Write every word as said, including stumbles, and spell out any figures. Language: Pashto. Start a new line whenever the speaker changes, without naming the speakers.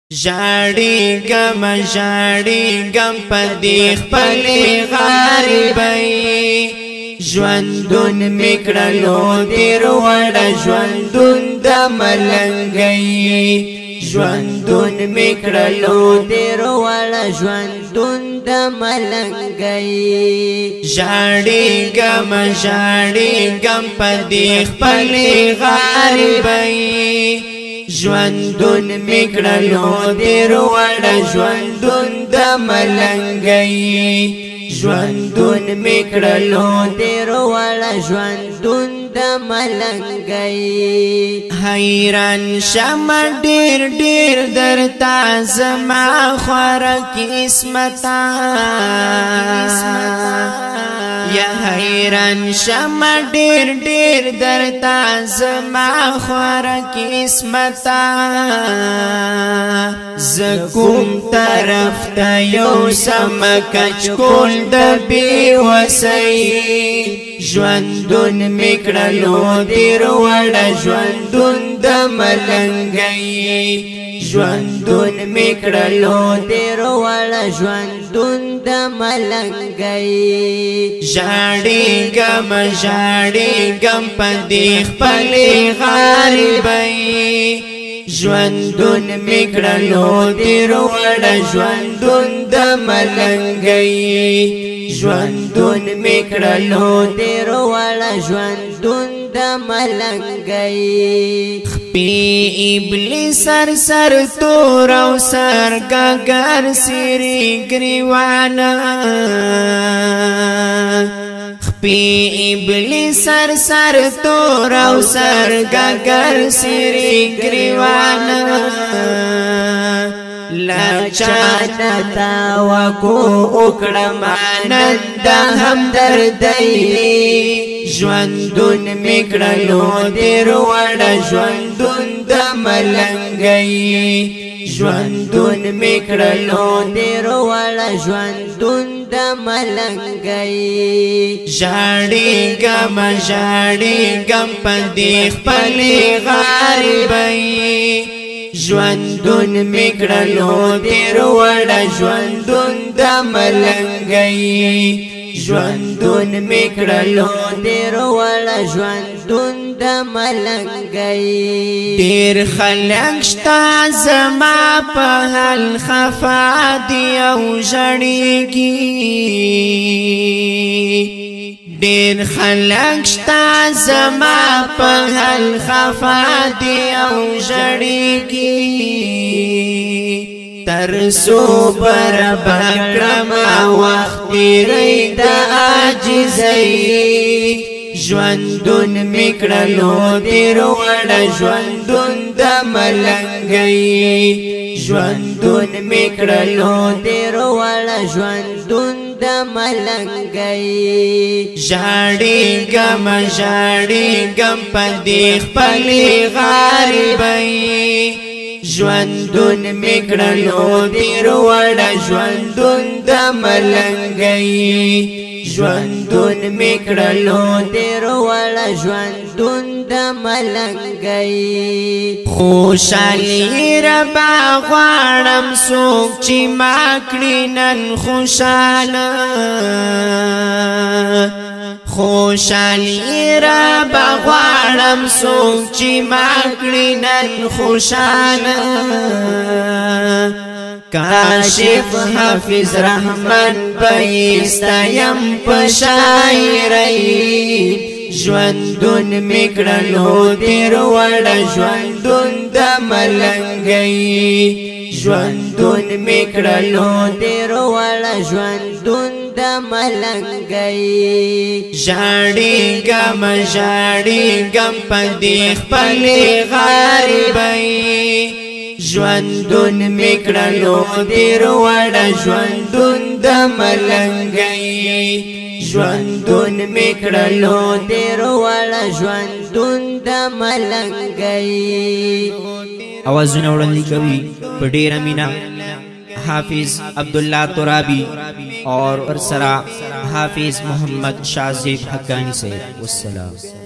جاڑی گم جاڑی گم پدی خپلی غریبی ژوندون میکړلو دیر وړ ژوندون د ملنګي ژوندون میکړلو دیر وړ ژوندون د ملنګي جاړي گم جاړي گم پدی خپلی غریبی ژوندون میکړلو دیر وړ ژوندون د ملنګي ژوندون میکړلو دیر وړ ژوندون د ملنګي حیران شم ډیر ډیر درتا زما خور قسمتا یا حیران شم ډیر ډیر درتا زما خور قسمتا زکوم طرف ته یو سم کچ کول د بی وسی ژوندون میکړلو دیر وړ ژوندون د ملنګي ژوندون میکړلو دیر وړ ژوندون د ملنګي ژاړي گم ژاړي گم پدی خپلی غریبی ژوندون میکړلو دیر وړ ژوندون د ملنګي ژوندون میکړلو دیر وړ ژوندون د ملنګي خپي ابلیس سر سر تور او سر ګګر سری گریوانا خپي ابلیس سر سر تور او سر ګګر سری گریوانا لا چانتا وکو اکڑم آنند همدردی ژوندون میکړلو دیر وړ ژوندون د ملنګي ژوندون میکړلو دیر وړ ژوندون د ملنګي ژاړي گم ژاړي گم پدی خپلی غریبی ژوندون میکړلو دیر وړ ژوندون د ملنګي ژوندون میکړلو دیر وړ ژوندون د ملنګي ډیر خلک شته زما په حال خفا دی او ژړېږي ډیر خلک شته زما په حال خفا دی او ژړېږي ترسو بر بکرم وخت تیری د عاجزی ژوندون میکړلو دیر وړ ژوندون د ملنګي ژوندون میکړلو دیر وړ ژوندون د ملنګي ژاړي گم ژاړي گم پدی خپلی غریبی ژوندون میکړلو دیر وړ ژوندون د ملنګي ژوندون میکړلو دیر وړ ژوندون د ملنګي خوشالي ربا غواړم څوک چې ما کړي نن خوشاله خوشالي ربا غواړم څوک چې ما کړي نن خوشاله کاشف حافظ رحمان بیستایم پشاعری ژوندون میکړلو دیر وړ ژوندون د ملنګي ژوندون میکړلو دیر وړ ژوندون د ملنګي ژاړي گم ژاړي گم پدی خپلی غریبی ژوندون میکړلو دیر وړ ژوندون د ملنګي ژوندون میکړلو دیر وړ ژوندون د ملنګي
اوازونه وړاندې کوي په ډیره مینا حافظ عبداللہ ترابی اور سرا حافظ محمد شاذیب حقانی سے والسلام.